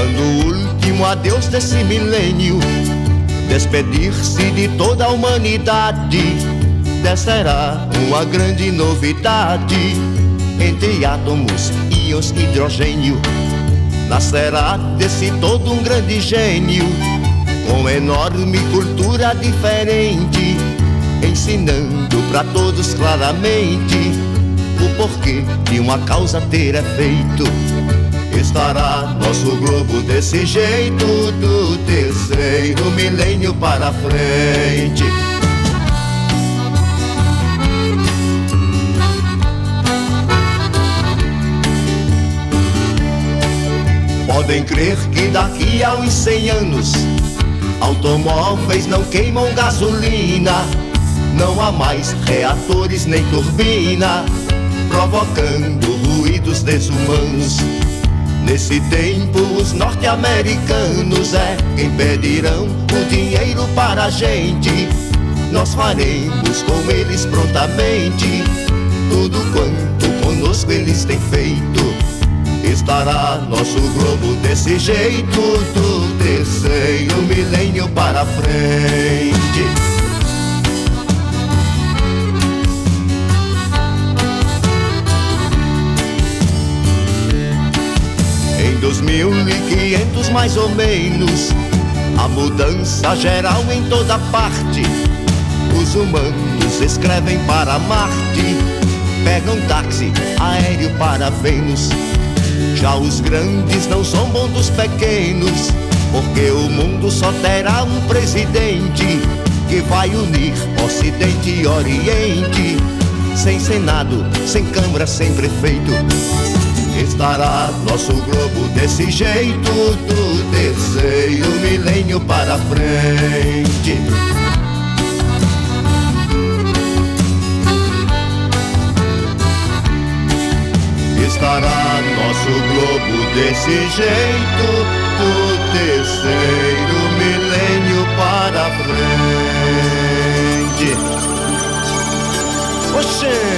Quando o último adeus desse milênio despedir-se de toda a humanidade, descerá uma grande novidade. Entre átomos, íons, hidrogênio, nascerá desse todo um grande gênio, com enorme cultura diferente, ensinando pra todos claramente o porquê de uma causa ter efeito. Estará nosso globo desse jeito, do terceiro milênio para frente. Podem crer que daqui a uns 100 anos automóveis não queimam gasolina, não há mais reatores nem turbina, provocando ruídos desumanos. Nesse tempo os norte-americanos quem pedirão o dinheiro para a gente. Nós faremos com eles prontamente tudo quanto conosco eles têm feito. Estará nosso globo desse jeito, do terceiro milênio para frente. Em 2500 mais ou menos, a mudança geral em toda parte. Os humanos escrevem para Marte, pegam táxi aéreo para Vênus. Já os grandes não são bons dos pequenos, porque o mundo só terá um presidente que vai unir Ocidente e Oriente. Sem Senado, sem Câmara, sem prefeito, estará nosso globo desse jeito, do terceiro milênio para frente. Estará nosso globo desse jeito, do terceiro milênio para frente. Oxê!